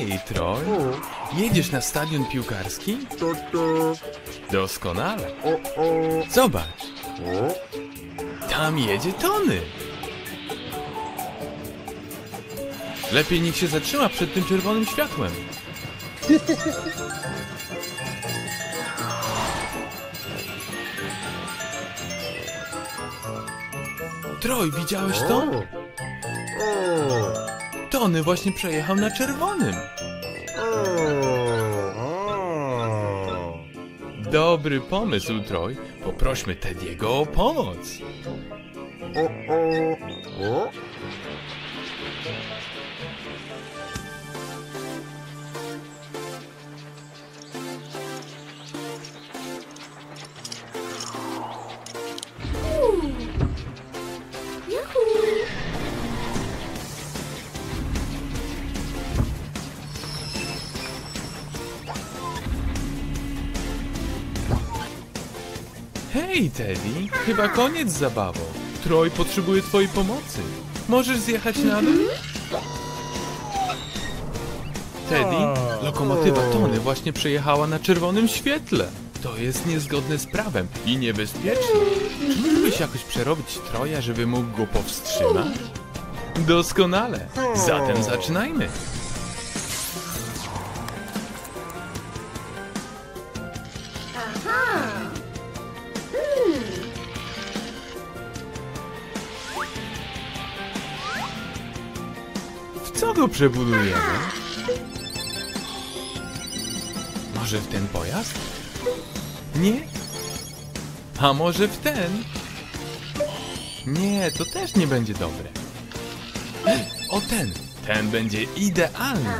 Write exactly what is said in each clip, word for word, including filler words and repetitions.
Hej, Troy, jedziesz na stadion piłkarski? Doskonale. Zobacz, tam jedzie Tony. Lepiej niech się zatrzyma przed tym czerwonym światłem. Troy, widziałeś to? Tony właśnie przejechał na czerwonym. Dobry pomysł, Troy. Poprośmy Tediego o pomoc. Hej, Teddy, chyba koniec z zabawą. Troy potrzebuje twojej pomocy. Możesz zjechać na dół? Teddy, lokomotywa Tony właśnie przejechała na czerwonym świetle. To jest niezgodne z prawem i niebezpieczne. Czy mógłbyś jakoś przerobić Troya, żeby mógł go powstrzymać? Doskonale. Zatem zaczynajmy. Co go przebudujemy? Może w ten pojazd? Nie? A może w ten? Nie, to też nie będzie dobre. O ten! Ten będzie idealny!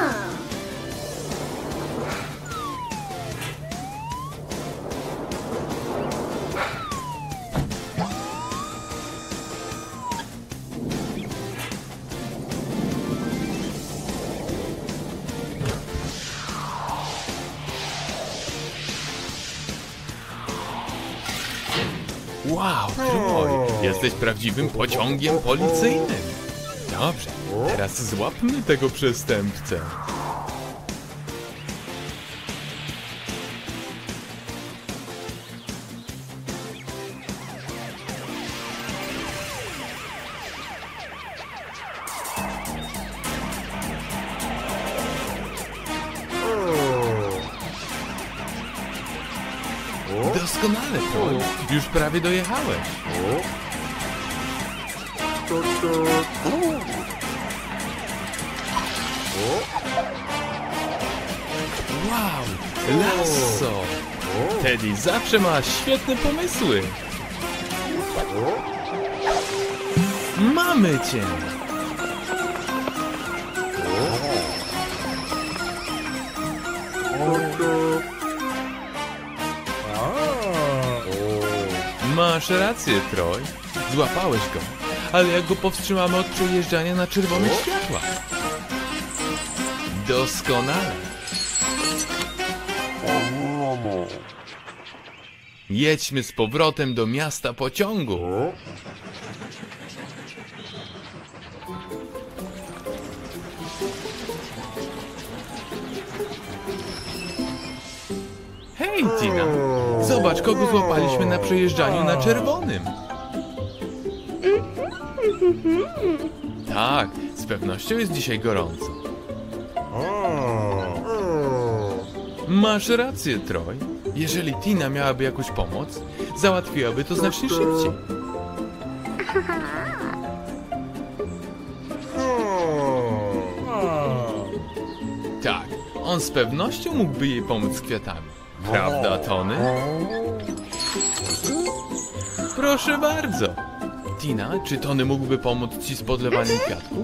Wow, Troy, jesteś prawdziwym pociągiem policyjnym. Dobrze, teraz złapmy tego przestępcę. Doskonale, Troy. Już prawie dojechałeś. Wow, lasso! Teddy zawsze ma świetne pomysły. Mamy cię! Masz rację, Troy. Złapałeś go. Ale jak go powstrzymamy od przejeżdżania na czerwone światła? Doskonale. Jedźmy z powrotem do miasta pociągu. Hej, Tina! Zobacz, kogo złapaliśmy na przejeżdżaniu na czerwonym. Tak, z pewnością jest dzisiaj gorąco. Masz rację, Troy. Jeżeli Tina miałaby jakąś pomoc, załatwiłaby to znacznie szybciej. Tak, on z pewnością mógłby jej pomóc z kwiatami. Prawda, Tony? Proszę bardzo. Tina, czy Tony mógłby pomóc ci z podlewaniem kwiatków?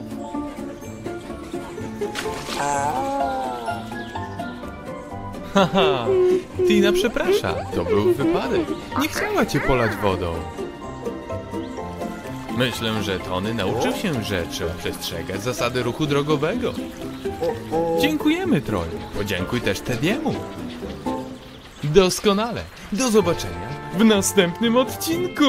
Haha, Tina przeprasza, to był wypadek. Nie chciała cię polać wodą. Myślę, że Tony nauczył się, że trzeba przestrzegać zasady ruchu drogowego. Dziękujemy, Troy. Podziękuj też Tediemu. Doskonale. Do zobaczenia w następnym odcinku.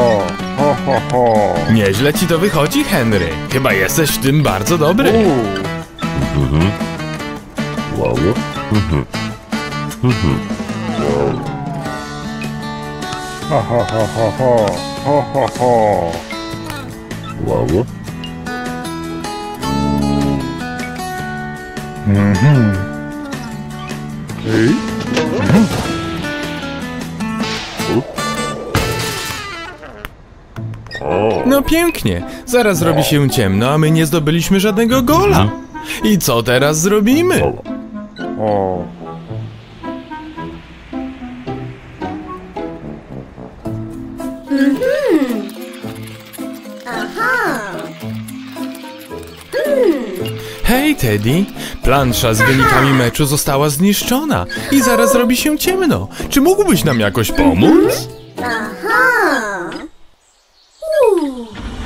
ho, ho, ho. Nieźle ci to wychodzi, Henry. Chyba jesteś w tym bardzo dobry. Mhm. Wow. Mhm. Mhm. Wow. Ha, ha, ha, ha, ha. Ho, ho, ho. Wow. Mhm. Hej. Mhm. No pięknie. Zaraz zrobi się ciemno, a my nie zdobyliśmy żadnego gola. I co teraz zrobimy? O. Hej, Teddy. Plansza z wynikami meczu została zniszczona i zaraz robi się ciemno. Czy mógłbyś nam jakoś pomóc? Aha! Uuu.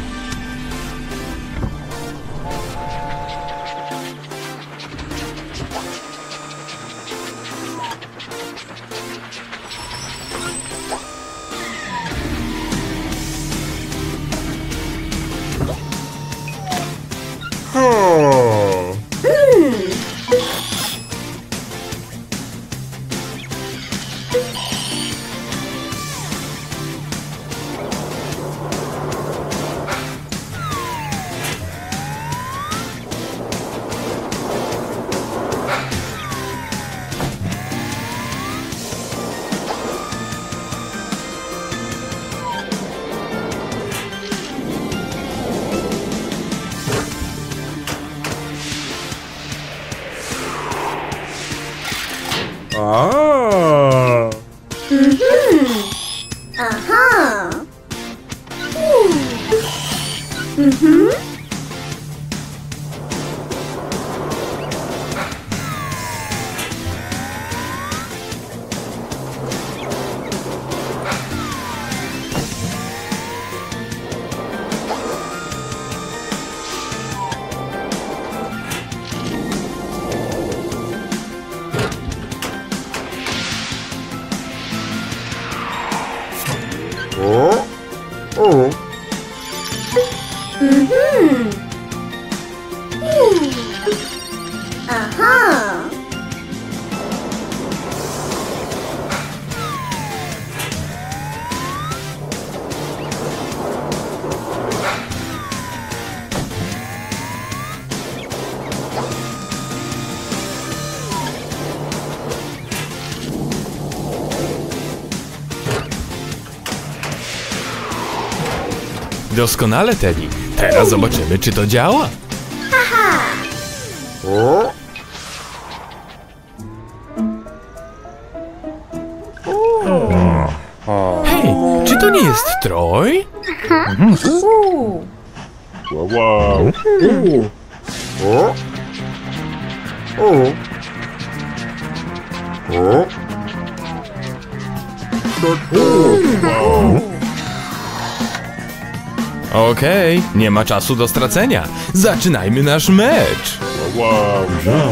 Ho. A. Aha! Uuu. Mhm. O. O. Mhm. Uuu. Aha! Doskonale, Teddy. Teraz zobaczymy, czy to działa. O. Hej, czy to nie jest Troy? Uuu. Wow. Wow. O. O. O. O. Okej, nie ma czasu do stracenia. Zaczynajmy nasz mecz. Wow.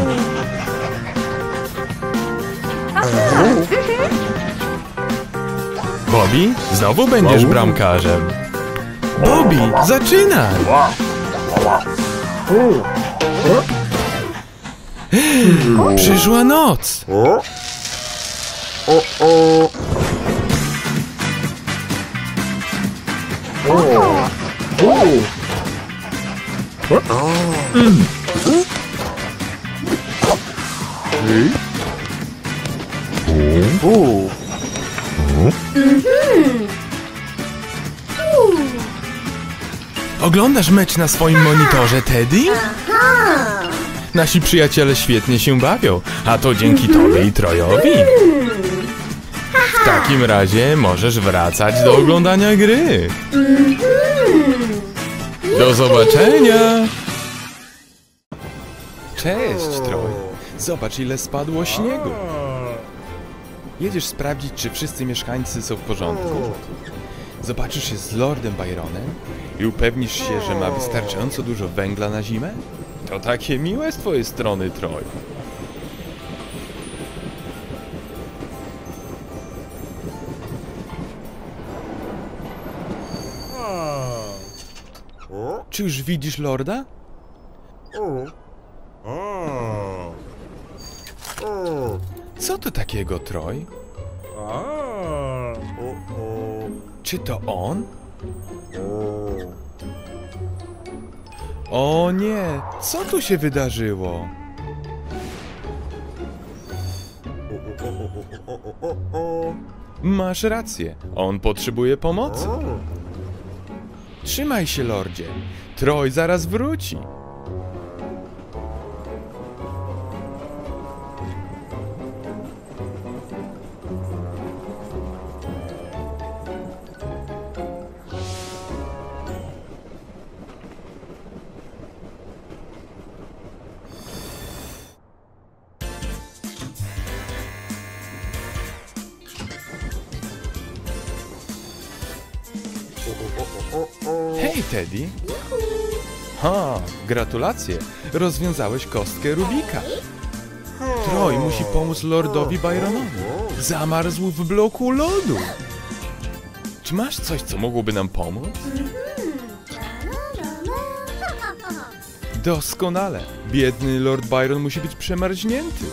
Bobby, znowu będziesz bramkarzem. Bobby, zaczynaj! Przyszła noc. O. O. O. Hej. O. Oglądasz mecz na swoim monitorze, Teddy? Aha! Nasi przyjaciele świetnie się bawią, a to dzięki tobie i Trojowi. W takim razie możesz wracać do oglądania gry. Do zobaczenia! Cześć, Troj. Zobacz, ile spadło śniegu. Jedziesz sprawdzić, czy wszyscy mieszkańcy są w porządku. Zobaczysz się z Lordem Byronem i upewnisz się, że ma wystarczająco dużo węgla na zimę? To takie miłe z twojej strony, Troj. Czy już widzisz lorda? Co to takiego, Troj? Czy to on? O nie, co tu się wydarzyło? Masz rację, on potrzebuje pomocy. Trzymaj się, lordzie. Troj zaraz wróci. Hej, Teddy. Ha, gratulacje. Rozwiązałeś kostkę Rubika. Troj musi pomóc lordowi Byronowi. Zamarzł w bloku lodu. Czy masz coś, co mogłoby nam pomóc? Doskonale. Biedny Lord Byron musi być przemarznięty.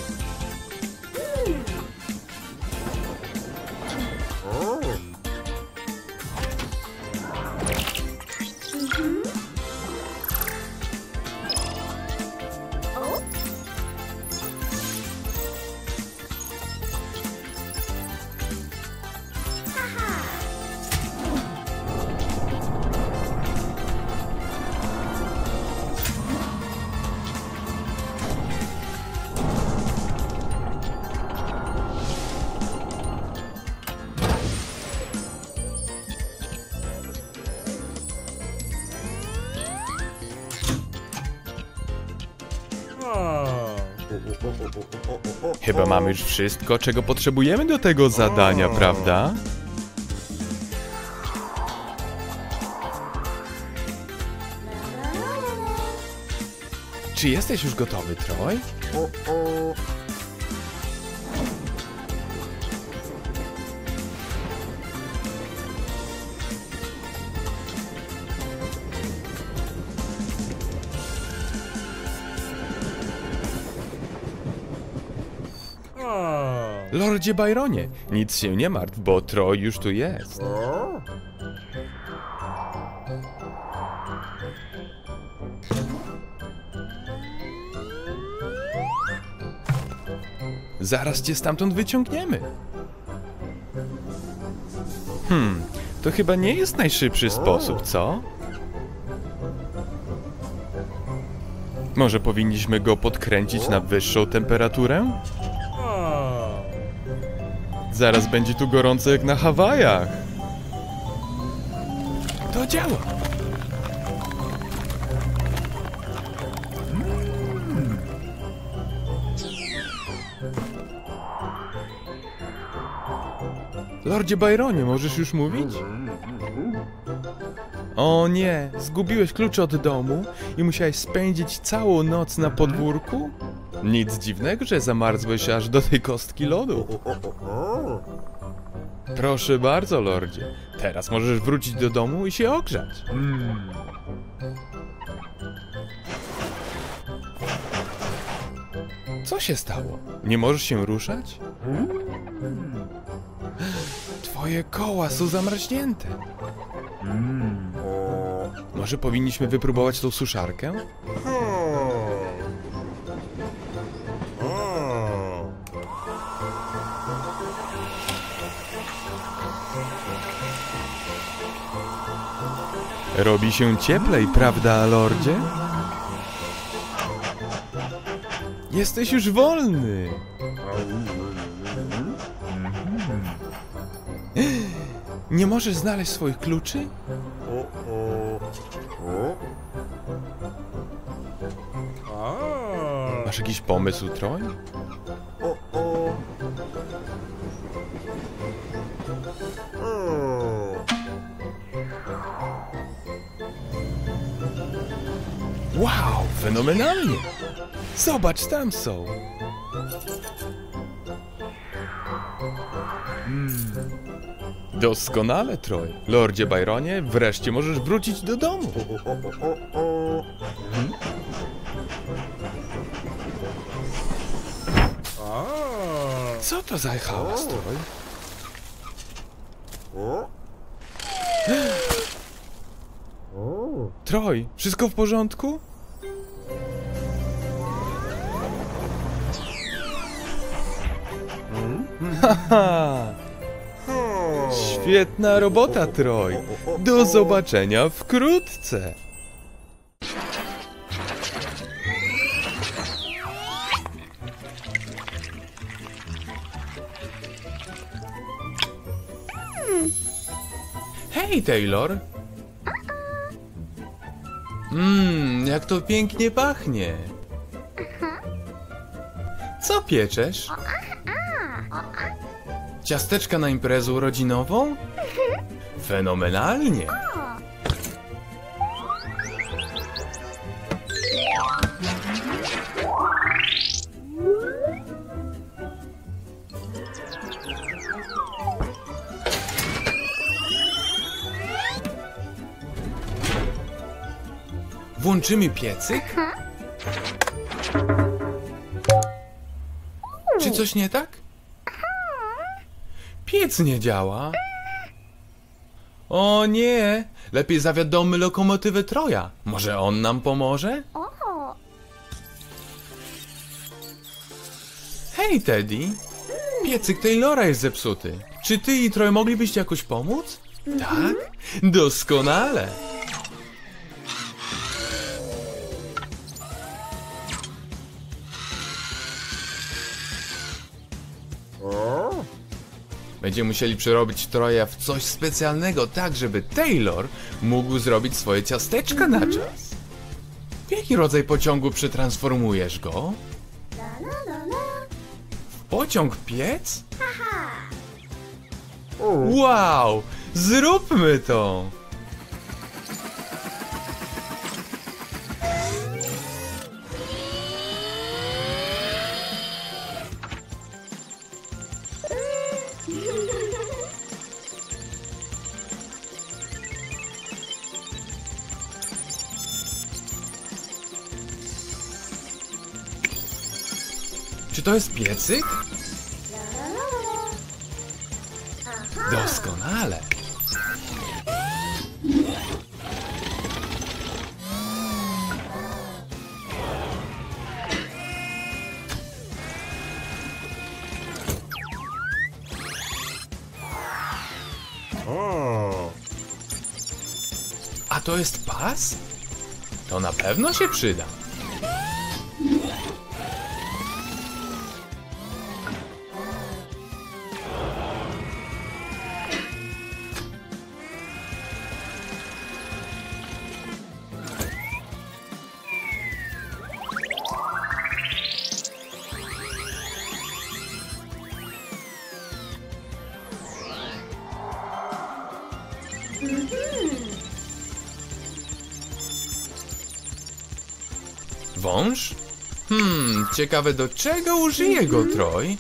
Chyba mamy już wszystko, czego potrzebujemy do tego zadania, prawda? Czy jesteś już gotowy, Troj? Lordzie Byronie, nic się nie martw, bo Troj już tu jest. Zaraz cię stamtąd wyciągniemy. Hmm, to chyba nie jest najszybszy sposób, co? Może powinniśmy go podkręcić na wyższą temperaturę? Zaraz będzie tu gorąco jak na Hawajach. To działa. Lordzie Byronie, możesz już mówić? O nie, zgubiłeś klucze od domu i musiałeś spędzić całą noc na podwórku? Nic dziwnego, że zamarzłeś aż do tej kostki lodu. Proszę bardzo, lordzie. Teraz możesz wrócić do domu i się ogrzać. Co się stało? Nie możesz się ruszać? Twoje koła są zamarznięte. Może powinniśmy wypróbować tą suszarkę? Robi się cieplej, prawda, lordzie? Jesteś już wolny. Nie możesz znaleźć swoich kluczy? Masz jakiś pomysł, Troj? Wow, fenomenalnie! Zobacz, tam są! Doskonale, Troy. Lordzie Byronie, wreszcie możesz wrócić do domu. Hmm? Co to za hałas, Troy? Troy, wszystko w porządku? Haha! Świetna robota, Troy. Do zobaczenia wkrótce. Hej, Taylor. Mmm, jak to pięknie pachnie. Co pieczesz? Ciasteczka na imprezę urodzinową? Fenomenalnie. Włączymy piecyk? Czy coś nie tak? Piec nie działa. O nie! Lepiej zawiadommy lokomotywę Troja. Może on nam pomoże? Hej, Teddy! Piecyk Taylora jest zepsuty. Czy ty i Troy moglibyście jakoś pomóc? Tak? Doskonale! Będziemy musieli przerobić Troja w coś specjalnego, tak żeby Taylor mógł zrobić swoje ciasteczka na czas. W jaki rodzaj pociągu przetransformujesz go? W pociąg piec? Wow! Zróbmy to! Czy to jest piecyk? Doskonale. A to jest pas? To na pewno się przyda. Wąż? Hmm, ciekawe do czego użyje go Troy?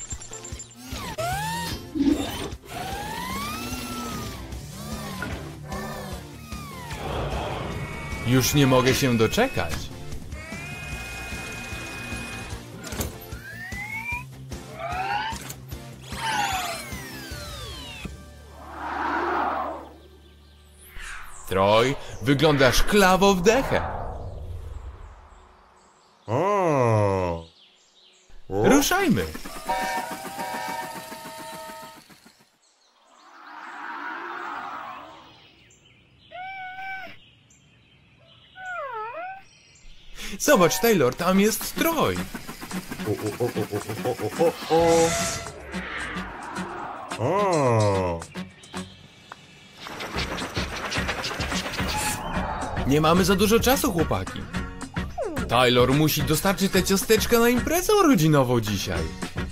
Już nie mogę się doczekać. Troy, wyglądasz klawo w dechę. Ruszajmy! Zobacz, Taylor, tam jest Troy. Nie mamy za dużo czasu, chłopaki. Taylor musi dostarczyć te ciasteczka na imprezę urodzinową dzisiaj.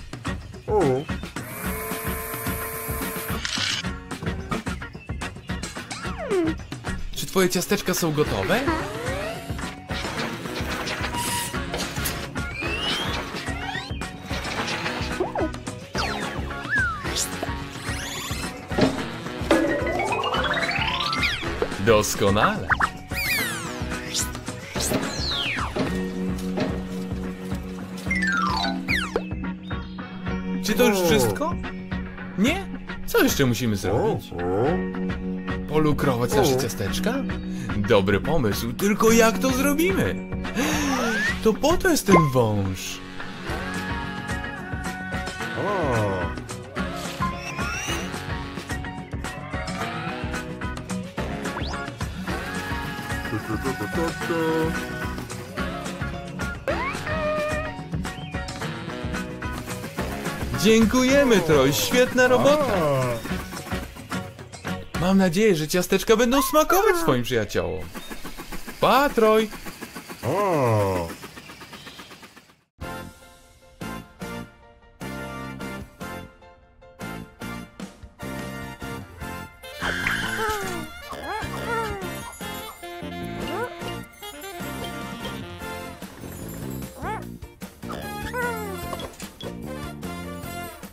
Czy twoje ciasteczka są gotowe? Doskonale. Czy to już wszystko? Nie? Co jeszcze musimy zrobić? Polukrować nasze ciasteczka? Dobry pomysł, tylko jak to zrobimy? To po to jest ten wąż. Dziękujemy, Troj, świetna robota. Mam nadzieję, że ciasteczka będą smakować swoim przyjaciołom. Pa, Troj! O!